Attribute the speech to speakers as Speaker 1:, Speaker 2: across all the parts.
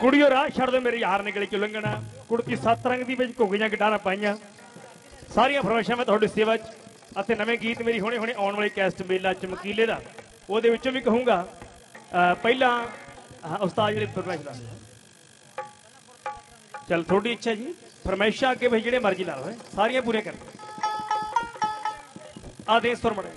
Speaker 1: कुड़ियों राह छड़ दो मेरे यार निकले क्यों लंघना कुड़ती 7 रंग दी विच घुग्गियां गिटारां पाईयां सारियां फरमाइशां मैं तुहाडी सेवा च ਅਤੇ नवे गीत मेरी हुणे हुणे आउण वाले कैस्ट मेला चमकीले दा ਉਹਦੇ ਵਿੱਚੋਂ भी कहूँगा पहला उस्ताद जी फरमाइश ला चल थोड़ी इच्छा जी फरमाइशा अगे भाई जिहड़े मर्जी ला लो सारियां पूरे कर आदेश सुर मड़े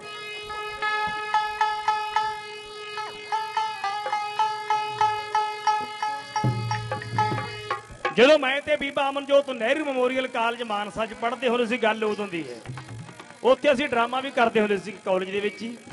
Speaker 1: ਜਦੋਂ ਮੈਂ ਤੇ ਬੀਬਾ ਅਮਨਜੋਤ ਨਹਿਰੂ ਮੈਮੋਰੀਅਲ ਕਾਲਜ ਮਾਨਸਾ 'ਚ ਪੜ੍ਹਦੇ ਹੁੰਦੇ ਸੀ ਗੱਲ ਉਦੋਂ ਦੀ ਹੈ ਉੱਥੇ ਅਸੀਂ ਡਰਾਮਾ ਵੀ ਕਰਦੇ ਹੁੰਦੇ ਸੀ ਕਾਲਜ ਦੇ ਵਿੱਚ ਹੀ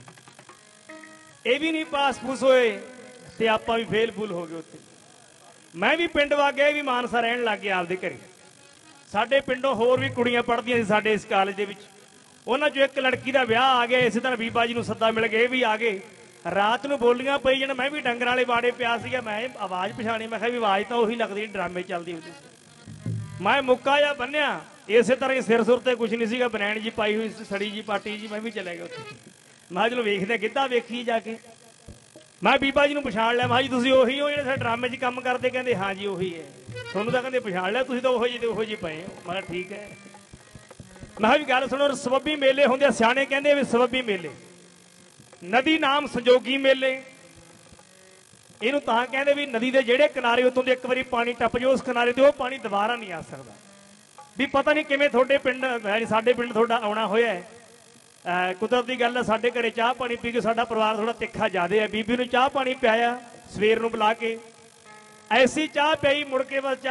Speaker 1: ਇਹ ਵੀ ਨਹੀਂ ਪਾਸ ਪੂਸ ਹੋਏ ਤੇ ਆਪਾਂ ਵੀ ਫੇਲ ਫੂਲ ਹੋ ਗਏ ਉੱਥੇ ਮੈਂ ਵੀ ਪਿੰਡ ਵਾ ਗਿਆ ਵੀ ਮਾਨਸਾ ਰਹਿਣ ਲੱਗ ਗਿਆ ਆਪਦੇ ਘਰੇ ਸਾਡੇ ਪਿੰਡੋਂ ਹੋਰ ਵੀ ਕੁੜੀਆਂ ਪੜ੍ਹਦੀਆਂ ਸੀ ਸਾਡੇ ਇਸ ਕਾਲਜ ਦੇ ਵਿੱਚ ਉਹਨਾਂ 'ਚੋਂ ਇੱਕ ਲੜਕੀ ਦਾ ਵਿਆਹ ਆ ਗਿਆ ਇਸੇ ਤਰ੍ਹਾਂ ਬੀਬਾ ਜੀ ਨੂੰ ਸੱਦਾ ਮਿਲ ਗਿਆ ਇਹ ਵੀ ਆ ਗਏ ਰਾਤ ਨੂੰ ਬੋਲੀਆਂ ਪਈ ਜਾਣ ਮੈਂ ਵੀ ਡੰਗਰਾਂ ਵਾਲੇ ਬਾੜੇ ਪਿਆ ਸੀਗਾ ਮੈਂ ਆਵਾਜ਼ ਪਛਾਣੀ ਮੈਂ ਕਿਹਾ ਵੀ ਆਵਾਜ਼ ਤਾਂ ਉਹੀ ਲੱਗਦੀ ਡਰਾਮੇ ਚੱਲਦੀ ਹੁੰਦੀ ਸੀ ਮੈਂ ਮੁੱਕਾ ਜਿਹਾ ਬੰਨਿਆ ਇਸੇ ਤਰ੍ਹਾਂ ਹੀ ਸਿਰ ਸੁਰ ਤੇ ਕੁਛ ਨਹੀਂ ਸੀਗਾ ਬਨੈਣ ਜੀ ਪਾਈ ਹੋਈ ਸੜੀ ਜੀ ਪਾਟੀ ਜੀ ਮੈਂ ਵੀ ਚਲੇ ਗਿਆ ਉੱਥੇ ਮੈਂ ਚਲੋ ਵੇਖਦੇ ਗਿੱਧਾ ਵੇਖੀ ਜਾ ਕੇ ਮੈਂ ਬੀਬਾ ਜੀ ਨੂੰ ਪਛਾਣ ਲਿਆ ਮੈਂ ਜੀ ਤੁਸੀਂ ਉਹੀ ਹੋ ਜਿਹੜੇ ਸਾਡੇ ਡਰਾਮੇ 'ਚ ਕੰਮ ਕਰਦੇ ਕਹਿੰਦੇ ਹਾਂ ਜੀ ਉਹੀ ਹੈ ਤੁਹਾਨੂੰ ਤਾਂ ਕਹਿੰਦੇ ਪਛਾਣ ਲਿਆ ਤੁਸੀਂ ਤਾਂ ਉਹੋ ਜਿਹੇ ਤੇ ਉਹੋ ਜਿਹੇ ਪਏ ਹੋ ਮੈਂ ਕਿਹਾ ਠੀਕ ਹੈ ਮੈਂ ਵੀ ਗੱਲ ਸੁਣੋ ਸਬੱਬੀ ਮੇਲੇ ਹੁੰਦੇ ਸਿਆਣੇ ਕਹਿੰਦੇ ਵੀ ਸਬੱਬੀ ਮੇਲੇ ਨਦੀ ਨਾਮ ਸੰਜੋਗੀ ਮੇਲੇ ਇਹਨੂੰ ਤਾਂ ਕਹਿੰਦੇ ਵੀ ਨਦੀ ਦੇ ਜਿਹੜੇ ਕਿਨਾਰੇ ਉੱਤੋਂ ਦੇ ਇੱਕ ਵਾਰੀ ਪਾਣੀ ਟੱਪ ਜਾਓ ਉਸ ਕਿਨਾਰੇ ਤੇ ਉਹ ਪਾਣੀ ਦੁਬਾਰਾ ਨਹੀਂ ਆ ਸਕਦਾ ਵੀ ਪਤਾ ਨਹੀਂ ਕਿਵੇਂ ਤੁਹਾਡੇ ਪਿੰਡ ਸਾਡੇ ਪਿੰਡ ਤੁਹਾਡਾ ਆਉਣਾ ਹੋਇਆ ਕੁਦਰਤ ਦੀ ਗੱਲ ਹੈ ਸਾਡੇ ਘਰੇ ਚਾਹ ਪਾਣੀ ਪੀ ਕੇ ਸਾਡਾ ਪਰਿਵਾਰ ਥੋੜਾ ਤਿੱਖਾ ਜ਼ਿਆਦਾ ਹੈ ਬੀਬੀ ਨੂੰ ਚਾਹ ਪਾਣੀ ਪਿਆਇਆ ਸਵੇਰ ਨੂੰ ਬੁਲਾ ਕੇ ਐਸੀ ਚਾਹ ਪਿਆਈ ਮੁੜ ਕੇ ਬਸ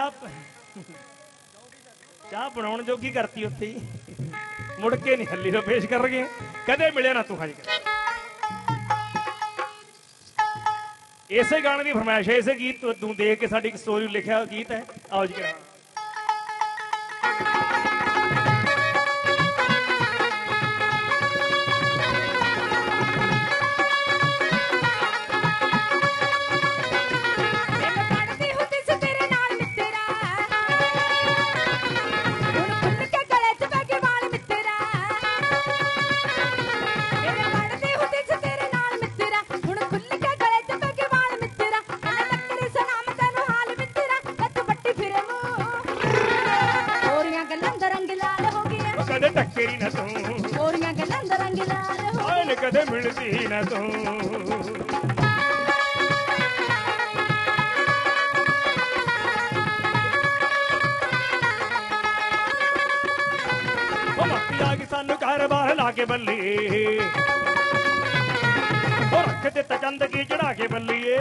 Speaker 1: ਚਾਹ ਬਣਾਉਣ ਜੋਗੀ ਕਰਤੀ ਉੱਥੇ ਹੀ ਮੁੜ ਕੇ ਨਹੀਂ ਹੱਲੀ ਤੋਂ ਪੇਸ਼ ਕਰ ਗਏ ਕਦੇ ਮਿਲਿਆ ਨਾ ਤੂੰ ਹਜ ਇਸੇ ਗਾਣੇ ਦੀ ਫਰਮਾਇਸ਼ ਹੈ ਇਸੇ ਗੀਤ ਤੂੰ ਦੇਖ ਕੇ ਸਾਡੀ ਇੱਕ ਸਟੋਰੀ ਲਿਖਿਆ ਗੀਤ ਹੈ ਆਓ ਜੀ ਕਰਾਂ ਟੱਕਰੀ ਨਾ ਤੂੰ ਹੋਰੀਆਂ ਗੱਲਾਂ ਦਾ ਰੰਗ ਲਾਲ ਹੋਏ ਕਦੇ ਮਿਲਦੀ ਨਾ ਤੂੰ ਉਹ ਮੱਤੀ ਆ ਗਈ ਸਾਨੂੰ ਘਰ ਬਾਹਰ ਲਾ ਕੇ ਬੱਲੀਏ ਉਹ ਰੱਖ ਦਿੱਤਾ ਚੰਦਗੀ ਚੜਾ ਕੇ ਬੱਲੀਏ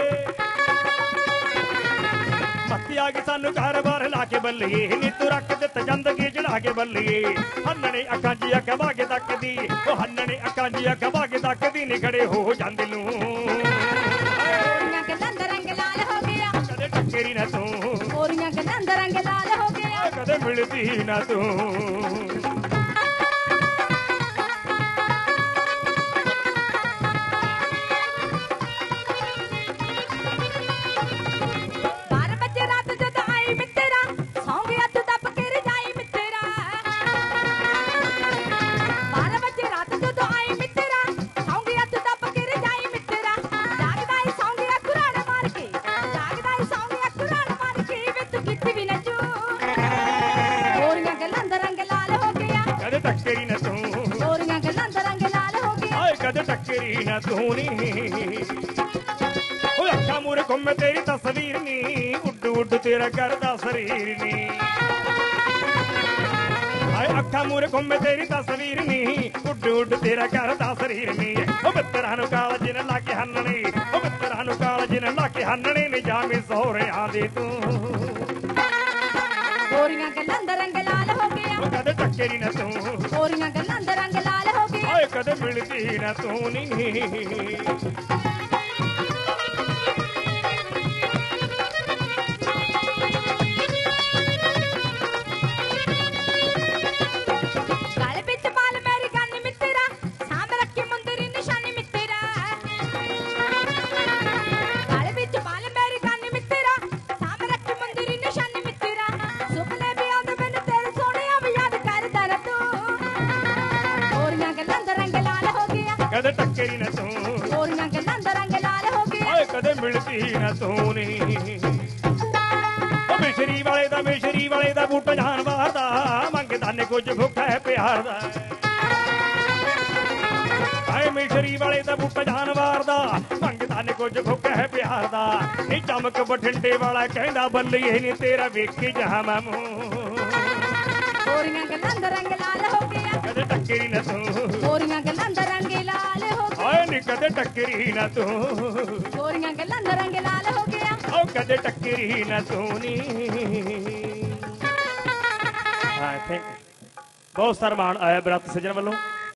Speaker 1: ਮੱਤੀ ਆ ਗਈ ਸਾਨੂੰ ਘਰ ਬਾਹਰ ਲਾ ਕੇ ਬੱਲੀਏ ਨੀ ਤੂੰ ਰੱਖ ਦਿੱਤਾ ਚੰਦਗੀ ਚੜਾ ਕੇ ਬੱਲੀਏ ਹੰਨਣੇ ਅੱਖਾਂ 'ਚ ਅੱਖ ਭਾ ਕੇ ਤੱਕਦੀ ਉਹ ਹੰਨਣੇ ਅੱਖਾਂ 'ਚ ਅੱਖ ਭਾ ਕੇ ਤੱਕਦੀ ਨੀ ਖੜੇ ਹੋ ਜਾਂਦੇ ਨੂੰ ਹੋਰੀਆਂ ਗੱਲਾਂ ਦਾ ਰੰਗ ਲਾਲ ਹੋ ਗਿਆ ਕਦੇ ਟੱਕਰੀ ਨਾ ਤੂੰ ਹੋਰੀਆਂ ਗੱਲਾਂ ਦਾ ਰੰਗ ਲਾਲ ਹੋ ਗਿਆ ਕਦੇ ਮਿਲਦੀ ਨਾ ਤੂੰ ਟੱਕਰੀ ਨਾ ਤੂੰ ਹੋਰੀਆਂ ਗੱਲਾਂ ਦਾ ਰੰਗ ਲਾਲ ਹੋ ਗਿਆ ਆਏ ਕਦੇ ਟੱਕਰੀ ਨਾ ਤੂੰ ਨੀ ਓਏ ਅੱਖਾਂ ਮੂਰੇ ਘੁੰਮੇ ਤੇਰੀ ਤਸਵੀਰ ਨੀ ਉੱਡ ਉੱਡ ਤੇਰਾ ਕਰਦਾ ਸਰੀਰ ਨੀ ਆਏ ਅੱਖਾਂ ਮੂਰੇ ਘੁੰਮੇ ਤੇਰੀ ਤਸਵੀਰ ਨੀ ਉੱਡ ਉੱਡ ਤੇਰਾ ਕਰਦਾ ਸਰੀਰ ਨੀ ਓ ਮਿੱਤਰਾਂ ਨੂੰ ਕਾਲਜ ਨੇ ਲਾ ਕੇ ਹੰਨਣੇ ਓ ਮਿੱਤਰਾਂ ਨੂੰ ਕਾਲਜ ਨੇ ਲਾ ਕੇ ਹੰਨਣੇ ਨੇ ਜਾਵੇਂ ਸਹੁਰਿਆਂ ਦੇ ਤੂੰ ਹੋਰੀਆਂ ਗੱਲਾਂ ਦਾ ਰੰਗ ਲਾਲ ਹੋ ਗਿਆ ਕਦੇ ਟੱਕਰੀ ਨਾ ਤੂੰ ਹੋਰੀਆਂ ਗੱਲਾਂ ਦਾ ਰੰਗ ਲਾਲ ਹੋ ਗਿਆ ਓਏ ਕਦੇ ਮਿਲਦੀ ਨਾ ਤੂੰ ਨੀ ਗਲ ਵਿੱਚ ਪਾਲ ਮੇਰੀ ਗੱਲ ਮਿੱਤਰਾ ਸਾਂਭ ਰੱਖੀ ਮੁੰਦਰੀ ਨਿਸ਼ਾਨੀ ਮਿੱਤਰਾ ਗਲ ਵਿੱਚ ਪਾਲ ਮੇਰੀ ਗੱਲ ਮਿੱਤਰਾ ਸਾਂਭ ਰੱਖੀ ਮੁੰਦਰੀ ਨਿਸ਼ਾਨੀ ਮਿੱਤਰਾ ਸੁਪਨੇ ਵੀ ਆਉਂਦੇ ਮੈਨੂੰ ਤੇਰੇ ਸੋਹਣਿਆ ਵੀ ਯਾਦ ਕਰਦਾ ਨਾ ਤੂੰ ਹੋਰੀਆਂ ਗੱਲਾਂ ਦਾ ਰੰਗ ਲਾਲ ਹੋ ਗਿਆ ਕਦੇ ਟੱਕਰੀ ਨਾ ਤੂੰ ਹੋਰੀਆਂ ਗੱਲਾਂ ਦਾ ਰੰਗ ਲਾਲ ਹੋ ਗਿਆ ਓਏ ਕਦੇ ਮਿਲਦੀ ਨਾ ਤੂੰ ਨੀ ਮਿਸ਼ਰੀ ਵਾਲੇ ਦਾ ਬੂਟਾ ਜਾਨਵਾਰ ਦਾ ਮੰਗਦਾ ਨੇ ਕੁਝ ਭੁੱਖਾ ਹੈ ਪਿਆਰ ਦਾ ਆਏ ਮਿਸ਼ਰੀ ਵਾਲੇ ਦਾ ਬੂਟਾ ਜਾਨਵਾਰ ਦਾ ਮੰਗਦਾ ਨੇ ਕੁਝ ਭੁੱਖਾ ਹੈ ਪਿਆਰ ਦਾ ਇਹ ਚਮਕ ਬਠਿੰਡੇ ਵਾਲਾ ਕਹਿੰਦਾ ਬੱਲੀਏ ਨੀ ਤੇਰਾ ਵੇਖੀ ਜਹਾਂ ਮੈਂ ਮੂੰਹ
Speaker 2: ਗੋਰੀਆਂ ਗੱਲਾਂ ਦਾ ਰੰਗ ਲਾਲ ਹੋ ਗਿਆ
Speaker 1: ਕਦੇ ਟੱਕਰੀ ਨਾ ਤੂੰ
Speaker 2: ਗੋਰੀਆਂ ਗੱਲਾਂ ਦਾ ਰੰਗ ਲਾਲ ਹੋ ਗਿਆ
Speaker 1: ਆਏ ਨੀ ਕਦੇ ਟੱਕਰੀ ਨਾ ਤੂੰ
Speaker 2: ਗੋਰੀਆਂ ਗੱਲਾਂ ਦਾ ਰੰਗ ਲਾਲ ਹੋ ਗਿਆ
Speaker 1: ਉਹ ਕਦੇ ਟੱਕਰੀ ਨਾ ਤੂੰ ਨੀ ਹਾਂ ਥੈਂਕ ਬਹੁਤ ਸਾਰਾ ਮਾਣ ਆਇਆ ਬਰਾਤ ਸੱਜਣ ਵੱਲੋਂ